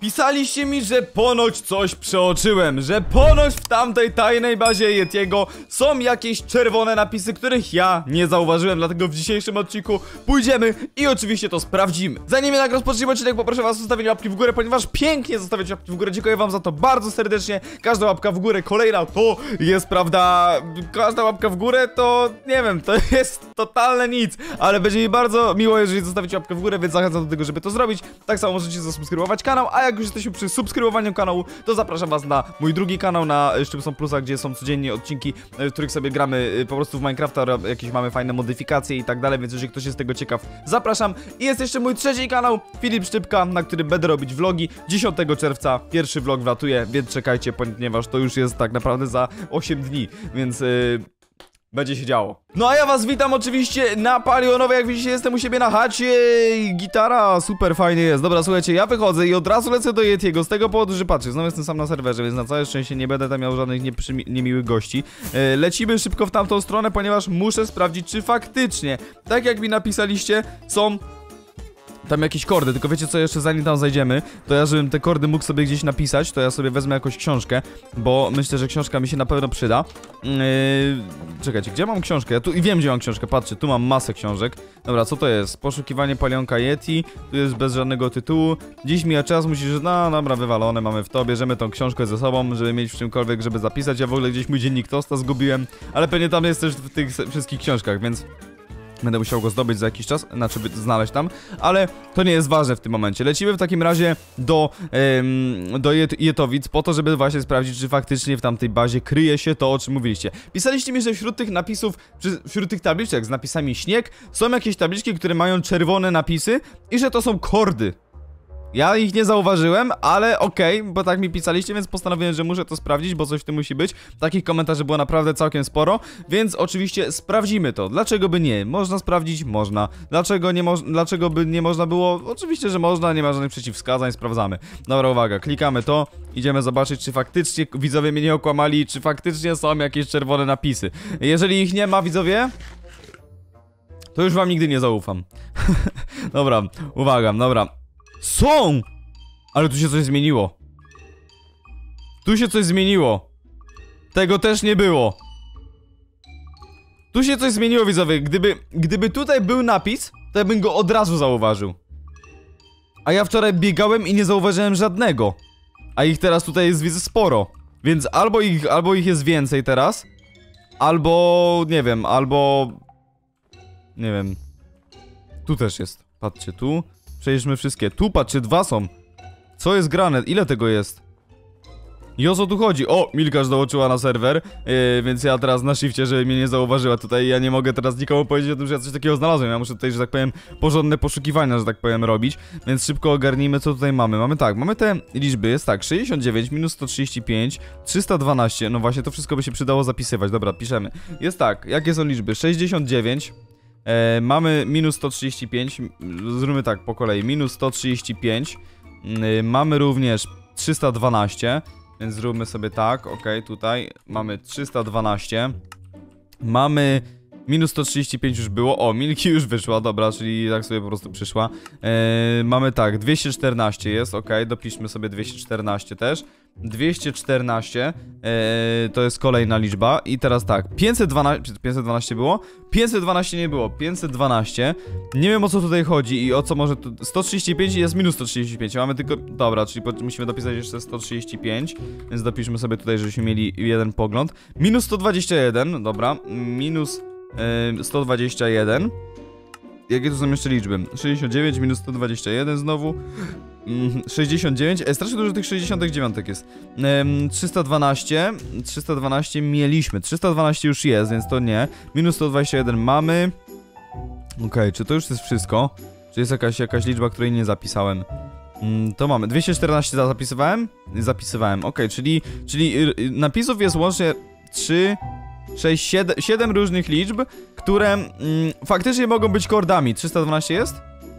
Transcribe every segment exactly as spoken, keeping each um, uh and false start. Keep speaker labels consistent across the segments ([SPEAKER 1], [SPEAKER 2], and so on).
[SPEAKER 1] Pisaliście mi, że ponoć coś przeoczyłem, że ponoć w tamtej tajnej bazie Yetiego są jakieś czerwone napisy, których ja nie zauważyłem, dlatego w dzisiejszym odcinku pójdziemy i oczywiście to sprawdzimy. Zanim jednak rozpoczniemy odcinek, poproszę was o zostawienie łapki w górę, ponieważ pięknie zostawiać łapki w górę, dziękuję wam za to bardzo serdecznie. Każda łapka w górę, kolejna to jest, prawda, każda łapka w górę to, nie wiem, to jest totalne nic, ale będzie mi bardzo miło, jeżeli zostawicie łapkę w górę, więc zachęcam do tego, żeby to zrobić. Tak samo możecie zasubskrybować kanał, a jak już jesteśmy przy subskrybowaniu kanału, to zapraszam was na mój drugi kanał na Szczypson Plusa, gdzie są codziennie odcinki, w których sobie gramy po prostu w Minecrafta, jakieś mamy fajne modyfikacje i tak dalej, więc jeżeli ktoś jest tego ciekaw, zapraszam. I jest jeszcze mój trzeci kanał, Filip Szczypka, na którym będę robić vlogi. dziesiątego czerwca pierwszy vlog wlatuje, więc czekajcie, ponieważ to już jest tak naprawdę za osiem dni, więc yy, będzie się działo. No a ja was witam oczywiście na Palionowej, jak widzicie jestem u siebie na chacie i gitara super fajnie jest. Dobra, słuchajcie, ja wychodzę i od razu lecę do Yetiego z tego powodu, że patrzcie, znowu jestem sam na serwerze, więc na całe szczęście nie będę tam miał żadnych niemiłych gości. e, Lecimy szybko w tamtą stronę, ponieważ muszę sprawdzić, czy faktycznie, tak jak mi napisaliście, są tam jakieś kordy, tylko wiecie co, jeszcze zanim tam zajdziemy, to ja, żebym te kordy mógł sobie gdzieś napisać, to ja sobie wezmę jakąś książkę, bo myślę, że książka mi się na pewno przyda. Yy, czekajcie, gdzie mam książkę? Ja tu i wiem, gdzie mam książkę, patrzcie, tu mam masę książek. Dobra, co to jest? Poszukiwanie palionka Yeti, tu jest bez żadnego tytułu. Dziś mija czas, musisz, no dobra, wywalone mamy w to, bierzemy tą książkę ze sobą, żeby mieć w czymkolwiek, żeby zapisać. Ja w ogóle gdzieś mój dziennik tosta zgubiłem, ale pewnie tam jest też w tych wszystkich książkach, więc będę musiał go zdobyć za jakiś czas, znaczy znaleźć tam, ale to nie jest ważne w tym momencie. Lecimy w takim razie do, ym, do Jet Jetowic po to, żeby właśnie sprawdzić, czy faktycznie w tamtej bazie kryje się to, o czym mówiliście. Pisaliście mi, że wśród tych napisów, wśród tych tabliczek z napisami śnieg są jakieś tabliczki, które mają czerwone napisy i że to są kordy. Ja ich nie zauważyłem, ale okej, okay, bo tak mi pisaliście, więc postanowiłem, że muszę to sprawdzić, bo coś w tym musi być. Takich komentarzy było naprawdę całkiem sporo, więc oczywiście sprawdzimy to. Dlaczego by nie? Można sprawdzić? Można. Dlaczego nie mo Dlaczego by nie można było? Oczywiście, że można, nie ma żadnych przeciwwskazań, sprawdzamy. Dobra, uwaga, klikamy to, idziemy zobaczyć, czy faktycznie widzowie mnie nie okłamali, czy faktycznie są jakieś czerwone napisy. Jeżeli ich nie ma, widzowie, to już wam nigdy nie zaufam. Dobra, uwaga, dobra. Są! Ale tu się coś zmieniło. Tu się coś zmieniło. Tego też nie było. Tu się coś zmieniło, widzowie. Gdyby, gdyby tutaj był napis, to ja bym go od razu zauważył. A ja wczoraj biegałem i nie zauważyłem żadnego. A ich teraz tutaj jest, widzę, sporo. Więc albo ich, albo ich jest więcej teraz, albo, nie wiem, albo... Nie wiem. Tu też jest. Patrzcie, tu. Przejdźmy wszystkie. Tu, patrzcie, dwa są. Co jest grane? Ile tego jest? I o co tu chodzi? O, Milka dołączyła na serwer, yy, więc ja teraz na shifcie, żeby mnie nie zauważyła tutaj. Ja nie mogę teraz nikomu powiedzieć o tym, że ja coś takiego znalazłem. Ja muszę tutaj, że tak powiem, porządne poszukiwania, że tak powiem, robić. Więc szybko ogarnijmy, co tutaj mamy. Mamy tak, mamy te liczby, jest tak, sześćdziesiąt dziewięć minus sto trzydzieści pięć, trzysta dwanaście. No właśnie, to wszystko by się przydało zapisywać. Dobra, piszemy. Jest tak, jakie są liczby? sześćdziesiąt dziewięć. E, mamy minus sto trzydzieści pięć, zróbmy tak po kolei, minus sto trzydzieści pięć, e, mamy również trzysta dwanaście, więc zróbmy sobie tak, ok, tutaj mamy trzysta dwanaście, mamy minus sto trzydzieści pięć już było, o, Milki już wyszła, dobra, czyli tak sobie po prostu przyszła, e, mamy tak, dwieście czternaście jest, ok, dopiszmy sobie dwieście czternaście też, dwieście czternaście, e, to jest kolejna liczba i teraz tak, pięćset dwanaście, pięćset dwanaście było? pięćset dwanaście nie było, pięćset dwanaście, nie wiem o co tutaj chodzi i o co może tu, sto trzydzieści pięć i jest minus sto trzydzieści pięć, mamy tylko, dobra, czyli musimy dopisać jeszcze sto trzydzieści pięć, więc dopiszmy sobie tutaj, żebyśmy mieli jeden pogląd, minus sto dwadzieścia jeden, dobra, minus e, sto dwadzieścia jeden. Jakie tu są jeszcze liczby? sześćdziesiąt dziewięć minus sto dwadzieścia jeden znowu. sześćdziesiąt dziewięć. E, strasznie dużo tych sześćdziesiąt dziewięć jest. E, trzysta dwanaście. trzysta dwanaście mieliśmy. trzysta dwanaście już jest, więc to nie. Minus sto dwadzieścia jeden mamy. Okej, okay, czy to już jest wszystko? Czy jest jakaś, jakaś liczba, której nie zapisałem? Mm, to mamy. dwieście czternaście zapisywałem? Zapisywałem. Okej, okay, czyli, czyli napisów jest łącznie trzy, sześć, siedem, siedem różnych liczb, które mm, faktycznie mogą być kordami. trzysta dwanaście jest?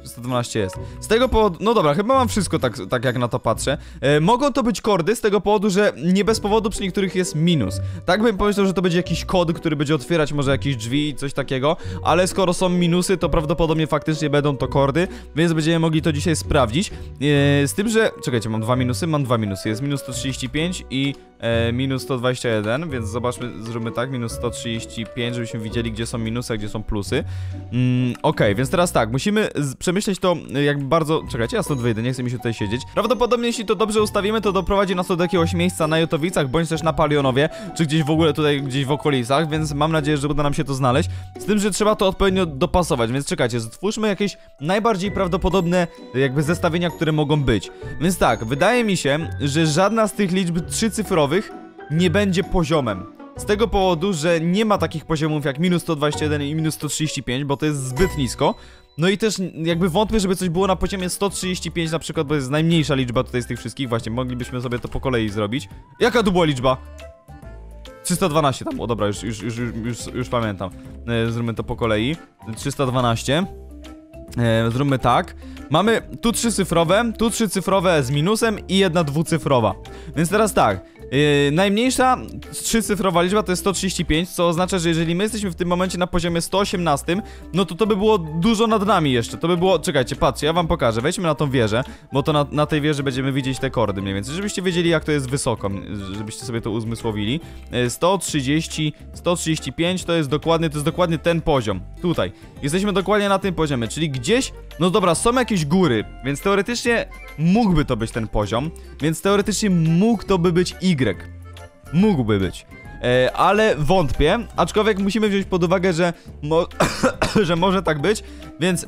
[SPEAKER 1] sto dwanaście jest. Z tego powodu, no dobra, chyba mam wszystko tak, tak jak na to patrzę. e, Mogą to być kordy z tego powodu, że nie bez powodu przy niektórych jest minus. Tak bym pomyślał, że to będzie jakiś kod, który będzie otwierać może jakieś drzwi i coś takiego. Ale skoro są minusy, to prawdopodobnie faktycznie będą to kordy, więc będziemy mogli to dzisiaj sprawdzić. e, Z tym, że, czekajcie, mam dwa minusy, mam dwa minusy. Jest minus sto trzydzieści pięć i e, minus sto dwadzieścia jeden, więc zobaczmy, zróbmy tak, minus sto trzydzieści pięć, żebyśmy widzieli, gdzie są minusy, a gdzie są plusy. mm, Okej, okay, więc teraz tak, musimy przemyśleć to jakby bardzo... Czekajcie, ja stąd wyjdę, nie chcę mi się tutaj siedzieć. Prawdopodobnie jeśli to dobrze ustawimy, to doprowadzi nas do jakiegoś miejsca na Jotowicach, bądź też na Palionowie, czy gdzieś w ogóle tutaj, gdzieś w okolicach, więc mam nadzieję, że uda nam się to znaleźć. Z tym, że trzeba to odpowiednio dopasować, więc czekajcie, stwórzmy jakieś najbardziej prawdopodobne jakby zestawienia, które mogą być. Więc tak, wydaje mi się, że żadna z tych liczb trzycyfrowych nie będzie poziomem. Z tego powodu, że nie ma takich poziomów jak minus sto dwadzieścia jeden i minus sto trzydzieści pięć, bo to jest zbyt nisko. No i też jakby wątpię, żeby coś było na poziomie sto trzydzieści pięć na przykład, bo jest najmniejsza liczba tutaj z tych wszystkich. Właśnie, moglibyśmy sobie to po kolei zrobić. Jaka tu była liczba? trzysta dwanaście tam, o dobra, już, już, już, już, już pamiętam. e, Zróbmy to po kolei. Trzysta dwanaście. e, Zróbmy tak. Mamy tu trzycyfrowe, tu trzycyfrowe z minusem i jedna dwucyfrowa. Więc teraz tak. Yy, najmniejsza trzycyfrowa liczba to jest sto trzydzieści pięć, co oznacza, że jeżeli my jesteśmy w tym momencie na poziomie sto osiemnaście, no to to by było dużo nad nami jeszcze. To by było, czekajcie, patrzcie, ja wam pokażę. Wejdźmy na tą wieżę, bo to na, na tej wieży będziemy widzieć te kordy mniej więcej, żebyście wiedzieli, jak to jest wysoko, żebyście sobie to uzmysłowili. yy, sto trzydzieści, sto trzydzieści pięć to jest dokładnie, to jest dokładnie ten poziom. Tutaj, jesteśmy dokładnie na tym poziomie, czyli gdzieś, no dobra, są jakieś góry, więc teoretycznie mógłby to być ten poziom, więc teoretycznie mógł to by być Y. Mógłby być. E, ale wątpię, aczkolwiek musimy wziąć pod uwagę, że, mo że może tak być, więc e,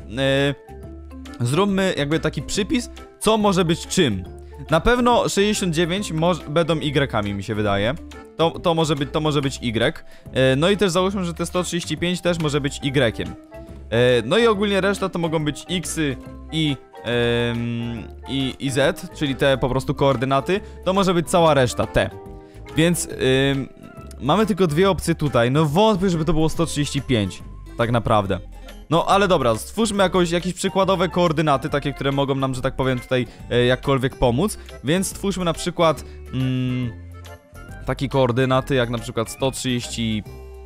[SPEAKER 1] zróbmy jakby taki przypis, co może być czym. Na pewno sześćdziesiąt dziewięć będą Y-kami, mi się wydaje. To, to, może być, to może być Y. E, no i też załóżmy, że te sto trzydzieści pięć też może być Y-iem. E, no i ogólnie reszta to mogą być X-y i I, i Z, czyli te po prostu koordynaty. To może być cała reszta, T. Więc ym, mamy tylko dwie opcje tutaj. No wątpię, żeby to było sto trzydzieści pięć. Tak naprawdę. No ale dobra, stwórzmy jakoś, jakieś przykładowe koordynaty, takie, które mogą nam, że tak powiem, tutaj e, jakkolwiek pomóc. Więc stwórzmy na przykład mm, takie koordynaty jak na przykład sto trzydzieści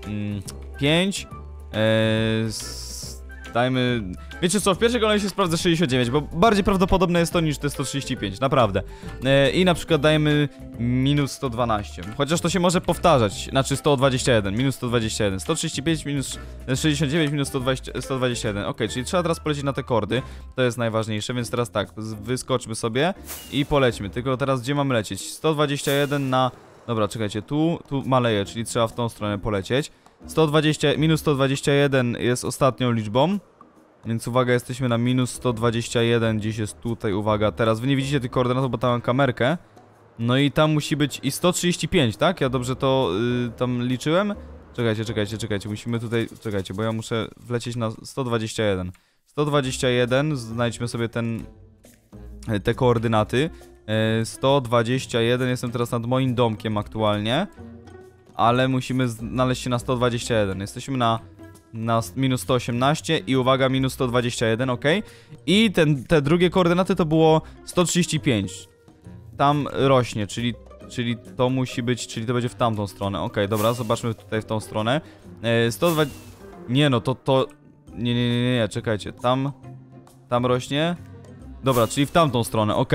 [SPEAKER 1] pięć. e, Dajmy... Wiecie co, w pierwszej kolejności sprawdzę sześćdziesiąt dziewięć, bo bardziej prawdopodobne jest to niż te sto trzydzieści pięć, naprawdę. e, I na przykład dajmy minus sto dwanaście. Chociaż to się może powtarzać, znaczy sto dwadzieścia jeden, minus sto dwadzieścia jeden, sto trzydzieści pięć minus sześćdziesiąt dziewięć minus sto dwadzieścia, sto dwadzieścia jeden. Ok, czyli trzeba teraz polecieć na te kordy. To jest najważniejsze, więc teraz tak, wyskoczmy sobie i polećmy. Tylko teraz gdzie mamy lecieć? sto dwadzieścia jeden na... Dobra, czekajcie, tu, tu maleje, czyli trzeba w tą stronę polecieć. sto dwadzieścia, minus sto dwadzieścia jeden jest ostatnią liczbą. Więc uwaga, jesteśmy na minus sto dwadzieścia jeden, gdzieś jest tutaj, uwaga. Teraz wy nie widzicie tych koordynatów, bo tam mam kamerkę. No i tam musi być i sto trzydzieści pięć, tak? Ja dobrze to yy, tam liczyłem? Czekajcie, czekajcie, czekajcie, musimy tutaj, czekajcie, bo ja muszę wlecieć na sto dwadzieścia jeden. sto dwadzieścia jeden, znajdźmy sobie ten, te koordynaty. yy, sto dwadzieścia jeden, jestem teraz nad moim domkiem aktualnie. Ale musimy znaleźć się na sto dwadzieścia jeden, jesteśmy na... na minus sto osiemnaście i uwaga, minus sto dwadzieścia jeden, ok. I ten, te drugie koordynaty to było sto trzydzieści pięć. Tam rośnie, czyli, czyli to musi być, czyli to będzie w tamtą stronę. Ok, dobra, zobaczmy tutaj w tą stronę. e, sto dwadzieścia... Nie no, to, to... Nie, nie, nie, nie, czekajcie, tam... Tam rośnie. Dobra, czyli w tamtą stronę, ok.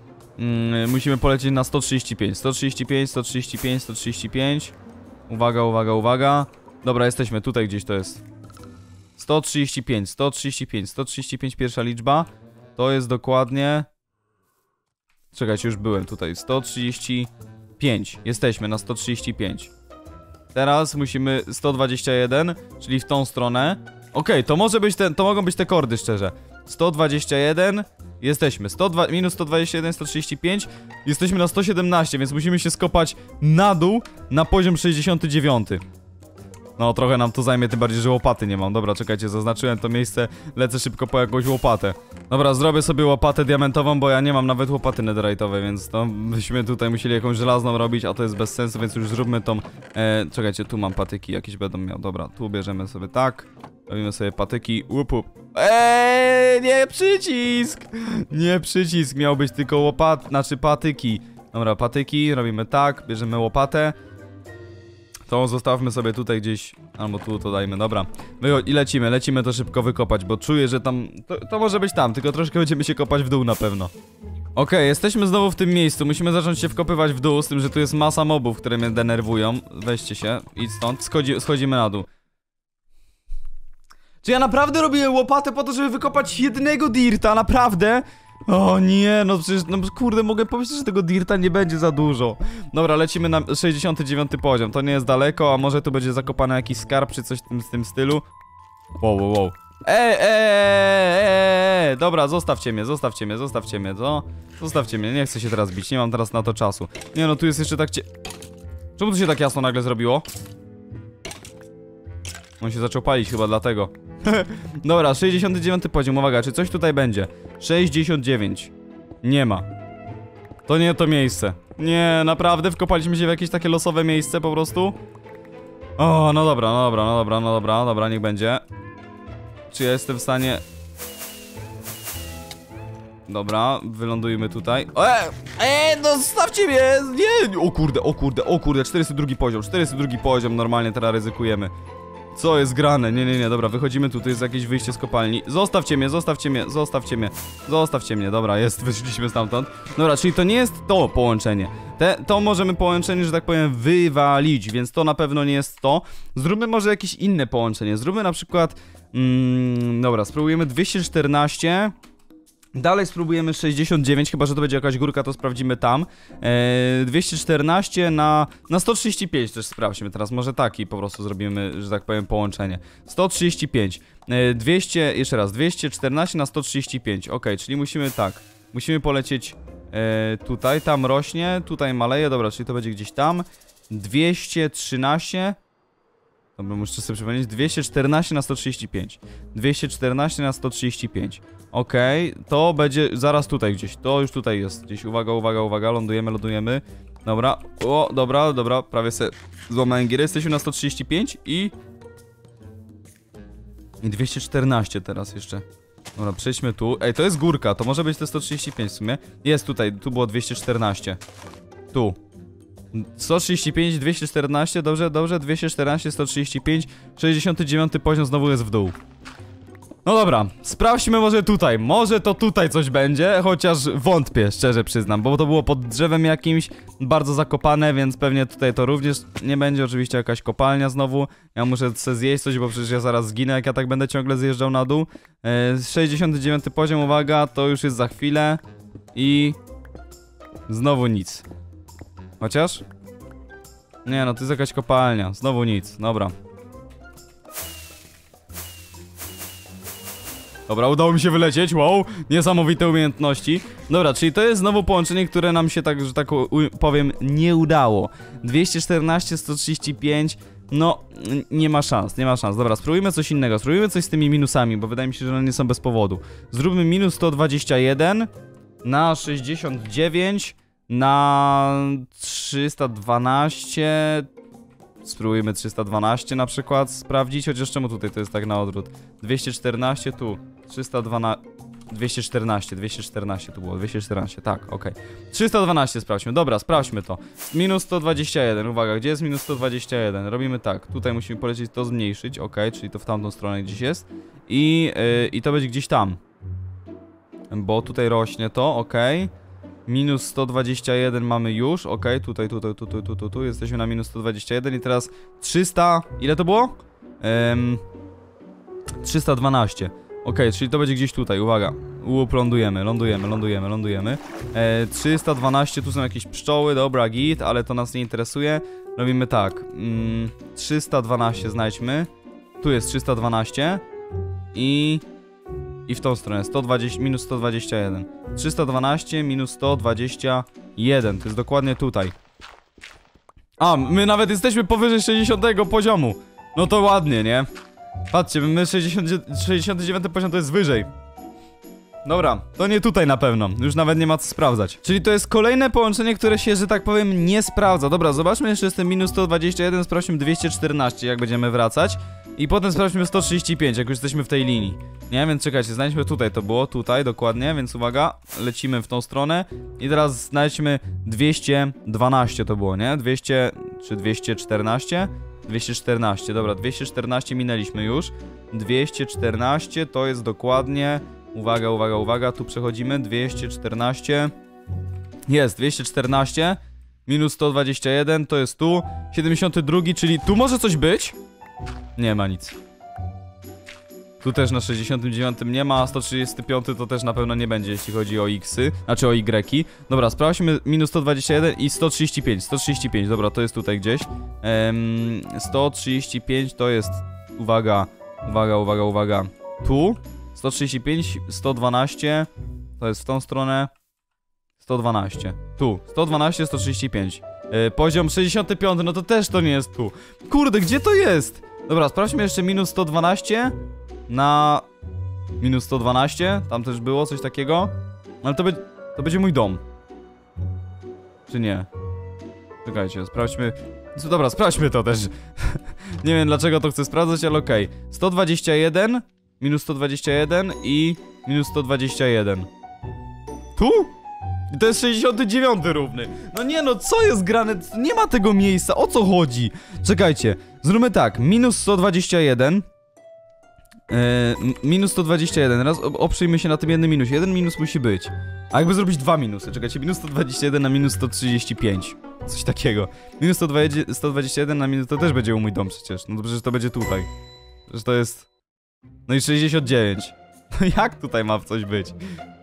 [SPEAKER 1] mm, Musimy polecieć na sto trzydzieści pięć. sto trzydzieści pięć, sto trzydzieści pięć, sto trzydzieści pięć. Uwaga, uwaga, uwaga. Dobra, jesteśmy, tutaj gdzieś to jest. sto trzydzieści pięć, sto trzydzieści pięć, sto trzydzieści pięć pierwsza liczba. To jest dokładnie... Czekajcie, już byłem tutaj. sto trzydzieści pięć. Jesteśmy na sto trzydzieści pięć. Teraz musimy sto dwadzieścia jeden, czyli w tą stronę. Okej, okay, to może być ten, to mogą być te kordy, szczerze. sto dwadzieścia jeden. Jesteśmy. sto dwa, minus sto dwadzieścia jeden, sto trzydzieści pięć. Jesteśmy na sto siedemnaście, więc musimy się skopać na dół na poziom sześćdziesiąty dziewiąty. No, trochę nam to zajmie, tym bardziej, że łopaty nie mam. Dobra, czekajcie, zaznaczyłem to miejsce, lecę szybko po jakąś łopatę. Dobra, zrobię sobie łopatę diamentową, bo ja nie mam nawet łopaty netherite'owej, więc to byśmy tutaj musieli jakąś żelazną robić, a to jest bez sensu, więc już zróbmy tą... E, czekajcie, tu mam patyki, jakieś będą miał. Dobra, tu bierzemy sobie tak. Robimy sobie patyki. Łup, łup. Eee, nie przycisk! Nie przycisk, miał być tylko łopat, znaczy patyki. Dobra, patyki, robimy tak, bierzemy łopatę. To zostawmy sobie tutaj gdzieś, albo tu to dajmy, dobra. Wychodź i lecimy, lecimy to szybko wykopać, bo czuję, że tam, to, to może być tam, tylko troszkę będziemy się kopać w dół na pewno. Okej, okay, jesteśmy znowu w tym miejscu, musimy zacząć się wkopywać w dół, z tym, że tu jest masa mobów, które mnie denerwują. Weźcie się, idź stąd, Schodzi, schodzimy na dół. Czy ja naprawdę robię łopatę po to, żeby wykopać jednego dirta, naprawdę? O nie, no przecież, no kurde, mogę powiedzieć, że tego dirta nie będzie za dużo. Dobra, lecimy na sześćdziesiąty dziewiąty poziom, to nie jest daleko, a może tu będzie zakopany jakiś skarb, czy coś w tym, w tym stylu. Wow, wow, wow. Eee, eee, eee, dobra, zostawcie mnie, zostawcie mnie, zostawcie mnie, co? Zostawcie mnie, nie chcę się teraz bić, nie mam teraz na to czasu. Nie no, tu jest jeszcze tak cie... Czemu tu się tak jasno nagle zrobiło? On się zaczął palić chyba dlatego. Dobra, sześćdziesiąty dziewiąty poziom, uwaga, czy coś tutaj będzie? sześćdziesiąt dziewięć. Nie ma. To nie to miejsce. Nie, naprawdę wkopaliśmy się w jakieś takie losowe miejsce po prostu? O, no dobra, no dobra, no dobra, no dobra, dobra, niech będzie. Czy ja jestem w stanie... Dobra, wylądujmy tutaj. Eee, eee, no zostawcie mnie! Nie! O kurde, o kurde, o kurde, czterdziesty drugi poziom, czterdziesty drugi poziom, normalnie teraz ryzykujemy. Co jest grane? Nie, nie, nie, dobra, wychodzimy tu, tu jest jakieś wyjście z kopalni. Zostawcie mnie, zostawcie mnie, zostawcie mnie, zostawcie mnie, dobra, jest, wyszliśmy stamtąd. Dobra, czyli to nie jest to połączenie. Te, to możemy połączenie, że tak powiem, wywalić, więc to na pewno nie jest to. Zróbmy może jakieś inne połączenie, zróbmy na przykład... Mm, dobra, spróbujemy dwieście czternaście... Dalej spróbujemy sześćdziesiąt dziewięć, chyba że to będzie jakaś górka, to sprawdzimy tam. eee, dwieście czternaście na, na sto trzydzieści pięć też sprawdźmy teraz, może taki po prostu zrobimy, że tak powiem, połączenie. sto trzydzieści pięć, eee, dwieście, jeszcze raz, dwieście czternaście na sto trzydzieści pięć, ok, czyli musimy tak, musimy polecieć eee, tutaj, tam rośnie, tutaj maleje, dobra, czyli to będzie gdzieś tam. dwieście trzynaście... Dobra, muszę sobie przypomnieć, dwieście czternaście na sto trzydzieści pięć. dwieście czternaście na sto trzydzieści pięć. Okej, okay, to będzie zaraz tutaj gdzieś. To już tutaj jest. Gdzieś, uwaga, uwaga, uwaga, lądujemy, lądujemy. Dobra, o, dobra, dobra, prawie se złamałem gierę. Jesteśmy na sto trzydzieści pięć i... I dwieście czternaście teraz jeszcze. Dobra, przejdźmy tu. Ej, to jest górka, to może być te sto trzydzieści pięć w sumie. Jest tutaj, tu było dwieście czternaście. Tu. sto trzydzieści pięć, dwieście czternaście, dobrze, dobrze, dwieście czternaście, sto trzydzieści pięć, sześćdziesiąty dziewiąty poziom znowu jest w dół. No dobra, sprawdźmy może tutaj, może to tutaj coś będzie, chociaż wątpię, szczerze przyznam, bo to było pod drzewem jakimś, bardzo zakopane, więc pewnie tutaj to również nie będzie, oczywiście jakaś kopalnia znowu. Ja muszę sobie zjeść coś, bo przecież ja zaraz zginę, jak ja tak będę ciągle zjeżdżał na dół. e, sześćdziesiąty dziewiąty poziom, uwaga, to już jest za chwilę i... Znowu nic. Chociaż? Nie no, to jest jakaś kopalnia. Znowu nic, dobra. Dobra, udało mi się wylecieć, wow, niesamowite umiejętności. Dobra, czyli to jest znowu połączenie, które nam się tak, że tak powiem, nie udało. dwieście czternaście, sto trzydzieści pięć, no, nie ma szans, nie ma szans. Dobra, spróbujmy coś innego, spróbujmy coś z tymi minusami, bo wydaje mi się, że one nie są bez powodu. Zróbmy minus sto dwadzieścia jeden na sześćdziesiąt dziewięć na trzysta dwanaście. Spróbujmy trzysta dwanaście na przykład sprawdzić, chociaż czemu tutaj to jest tak na odwrót. dwieście czternaście tu, trzysta dwanaście, dwieście czternaście, dwieście czternaście tu było, dwieście czternaście, tak, okej. Okay. trzysta dwanaście sprawdźmy, dobra, sprawdźmy to. Minus sto dwadzieścia jeden, uwaga, gdzie jest minus sto dwadzieścia jeden? Robimy tak, tutaj musimy polecieć to zmniejszyć, ok, czyli to w tamtą stronę gdzieś jest. I, yy, i to będzie gdzieś tam. Bo tutaj rośnie to, ok. Minus sto dwadzieścia jeden mamy już, ok, tutaj, tutaj, tutaj, tu, tu, tu, jesteśmy na minus sto dwadzieścia jeden i teraz trzysta, ile to było? Um, trzysta dwanaście, ok, czyli to będzie gdzieś tutaj, uwaga, łup, lądujemy, lądujemy, lądujemy, lądujemy. E, trzysta dwanaście, tu są jakieś pszczoły, dobra, git, ale to nas nie interesuje. Robimy tak, mm, trzysta dwanaście znajdźmy, tu jest trzysta dwanaście i... I w tą stronę, sto dwadzieścia, minus sto dwadzieścia jeden. trzysta dwanaście minus sto dwadzieścia jeden, to jest dokładnie tutaj. A, my nawet jesteśmy powyżej sześćdziesiątego poziomu. No to ładnie, nie? Patrzcie, my sześćdziesiąty dziewiąty poziom to jest wyżej. Dobra, to nie tutaj na pewno, już nawet nie ma co sprawdzać. Czyli to jest kolejne połączenie, które się, że tak powiem, nie sprawdza. Dobra, zobaczmy jeszcze z tym minus sto dwadzieścia jeden, sprawdźmy dwieście czternaście, jak będziemy wracać. I potem sprawdźmy sto trzydzieści pięć, jak już jesteśmy w tej linii. Nie, więc czekajcie, znajdźmy tutaj, to było tutaj, dokładnie, więc uwaga, lecimy w tą stronę. I teraz znajdźmy dwieście dwanaście to było, nie? dwieście, czy dwieście czternaście? dwieście czternaście, dobra, dwieście czternaście minęliśmy już. dwieście czternaście to jest dokładnie, uwaga, uwaga, uwaga, tu przechodzimy, dwieście czternaście. Jest, dwieście czternaście, minus sto dwadzieścia jeden, to jest tu, siedemdziesiąty drugi, czyli tu może coś być? Nie ma nic. Tu też na sześćdziesiątym dziewiątym nie ma, a sto trzydziesty piąty to też na pewno nie będzie, jeśli chodzi o xy, znaczy o y. Dobra, sprawdźmy minus sto dwadzieścia jeden i sto trzydzieści pięć, sto trzydzieści pięć, dobra, to jest tutaj gdzieś. Ehm, sto trzydzieści pięć to jest, uwaga, uwaga, uwaga, uwaga, tu. sto trzydzieści pięć, sto dwanaście, to jest w tą stronę. sto dwanaście, tu, sto dwanaście, sto trzydzieści pięć. Yy, poziom sześćdziesiąty piąty, no to też to nie jest tu. Kurde, gdzie to jest? Dobra, sprawdźmy jeszcze minus sto dwanaście na minus sto dwanaście, tam też było coś takiego. Ale to, be to będzie mój dom. Czy nie? Czekajcie, sprawdźmy. No dobra, sprawdźmy to też. Nie wiem dlaczego to chcę sprawdzać, ale okej. Okay. sto dwadzieścia jeden, minus sto dwadzieścia jeden i minus sto dwadzieścia jeden. Tu? I to jest sześćdziesiąty dziewiąty równy. No nie no, co jest grane? Nie ma tego miejsca, o co chodzi? Czekajcie, zróbmy tak, minus sto dwadzieścia jeden yy, minus sto dwadzieścia jeden, raz oprzyjmy się na tym jednym minusie. Jeden minus musi być. A jakby zrobić dwa minusy, czekajcie, minus sto dwadzieścia jeden na minus sto trzydzieści pięć. Coś takiego. Minus sto dwadzieścia jeden na minus, to też będzie u mój dom przecież. No to przecież to będzie tutaj. Przecież to jest... No i sześćdziesiąt dziewięć. No jak tutaj ma coś być?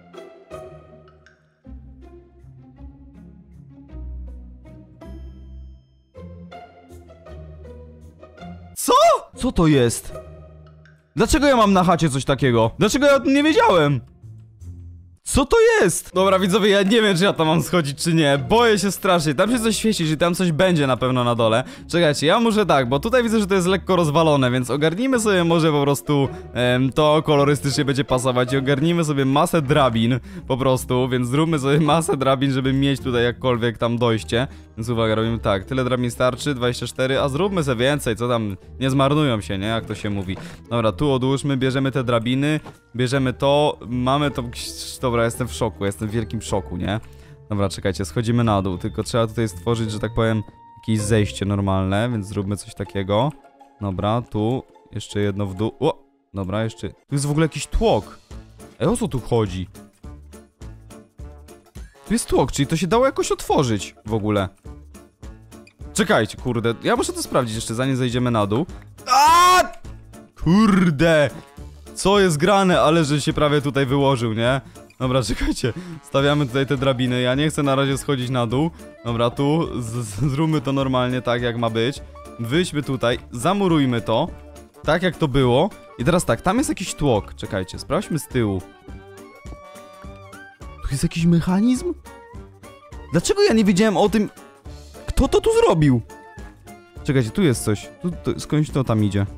[SPEAKER 1] Co? Co to jest? Dlaczego ja mam na chacie coś takiego? Dlaczego ja o tym nie wiedziałem? Co to jest? Dobra widzowie, ja nie wiem czy ja tam mam schodzić czy nie. Boję się strasznie, tam się coś świeci, że tam coś będzie na pewno na dole. Czekajcie, ja muszę tak, bo tutaj widzę, że to jest lekko rozwalone, więc ogarnijmy sobie może po prostu em, to kolorystycznie będzie pasować i ogarnijmy sobie masę drabin po prostu, więc zróbmy sobie masę drabin, żeby mieć tutaj jakkolwiek tam dojście. Więc uwaga, robimy tak, tyle drabin starczy, dwadzieścia cztery, a zróbmy sobie więcej, co tam, nie zmarnują się, nie, jak to się mówi. Dobra, tu odłóżmy, bierzemy te drabiny, bierzemy to, mamy to, dobra, jestem w szoku, jestem w wielkim szoku, nie? Dobra, czekajcie, schodzimy na dół, tylko trzeba tutaj stworzyć, że tak powiem, jakieś zejście normalne, więc zróbmy coś takiego. Dobra, tu, jeszcze jedno w dół, o, dobra, jeszcze, tu jest w ogóle jakiś tłok. Ej, o co tu chodzi? Tu jest tłok, czyli to się dało jakoś otworzyć w ogóle. Czekajcie, kurde, ja muszę to sprawdzić jeszcze, zanim zejdziemy na dół. A! Kurde! Co jest grane, ale że się prawie tutaj wyłożył, nie? Dobra, czekajcie, stawiamy tutaj te drabiny, ja nie chcę na razie schodzić na dół. Dobra, tu, zróbmy to normalnie, tak jak ma być. Wyjdźmy tutaj, zamurujmy to, tak jak to było. I teraz tak, tam jest jakiś tłok, czekajcie, sprawdźmy z tyłu. Tu jest jakiś mechanizm? Dlaczego ja nie wiedziałem o tym? Kto to tu zrobił? Czekajcie, tu jest coś. Tu, tu, skądś to tam idzie.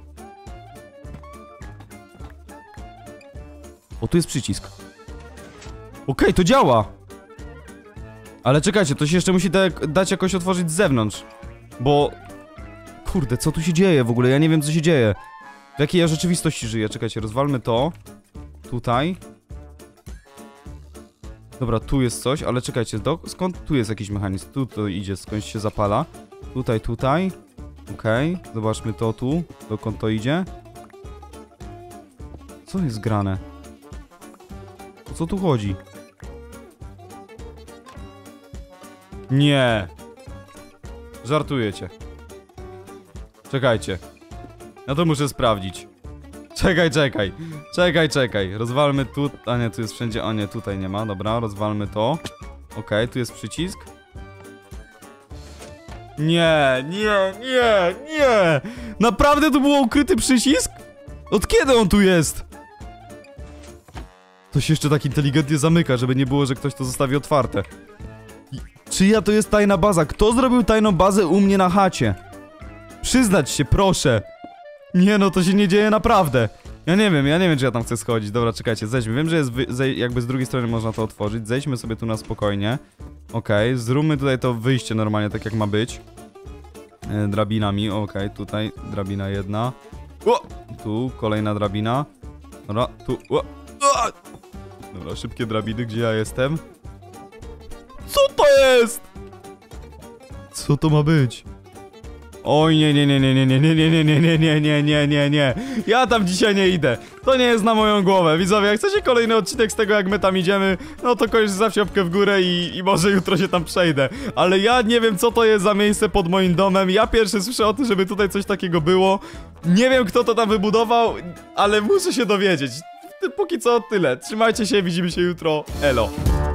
[SPEAKER 1] O, tu jest przycisk. Okej, okay, to działa. Ale czekajcie, to się jeszcze musi da dać jakoś otworzyć z zewnątrz. Bo... Kurde, co tu się dzieje w ogóle? Ja nie wiem, co się dzieje. W jakiej ja rzeczywistości żyję? Czekajcie, rozwalmy to. Tutaj. Dobra, tu jest coś, ale czekajcie, do, skąd tu jest jakiś mechanizm? Tu to idzie, skądś się zapala. Tutaj, tutaj. Okej, okay. Zobaczmy to tu. Dokąd to idzie? Co jest grane? O co tu chodzi? Nie. Żartujecie. Czekajcie. Ja to muszę sprawdzić. Czekaj, czekaj. Czekaj, czekaj. Rozwalmy tu... A nie, tu jest wszędzie... O nie, tutaj nie ma. Dobra, rozwalmy to. Okej, okay, tu jest przycisk. Nie, nie, nie, nie. Naprawdę tu był ukryty przycisk? Od kiedy on tu jest? To się jeszcze tak inteligentnie zamyka, żeby nie było, że ktoś to zostawi otwarte. I... Czyja to jest tajna baza? Kto zrobił tajną bazę u mnie na chacie? Przyznać się, proszę. Nie no, to się nie dzieje naprawdę. Ja nie wiem, ja nie wiem, czy ja tam chcę schodzić. Dobra, czekajcie, zejdźmy. Wiem, że jest jakby z drugiej strony można to otworzyć. Zejdźmy sobie tu na spokojnie. Okej, okay, zróbmy tutaj to wyjście normalnie, tak jak ma być. Yy, drabinami, okej, okay, tutaj drabina jedna. O! Tu kolejna drabina. Dobra, tu. O! O! Dobra, szybkie drabiny, gdzie ja jestem? Co to jest? Co to ma być? Oj, nie, nie, nie, nie, nie, nie, nie, nie, nie, nie, nie, nie, nie, nie, nie. Ja tam dzisiaj nie idę. To nie jest na moją głowę. Widzowie, jak chcecie kolejny odcinek z tego, jak my tam idziemy, no to koniecznie zawsze łapkę w górę i, i może jutro się tam przejdę. Ale ja nie wiem, co to jest za miejsce pod moim domem. Ja pierwszy słyszę o tym, żeby tutaj coś takiego było. Nie wiem, kto to tam wybudował, ale muszę się dowiedzieć. Póki co tyle. Trzymajcie się, widzimy się jutro. Elo.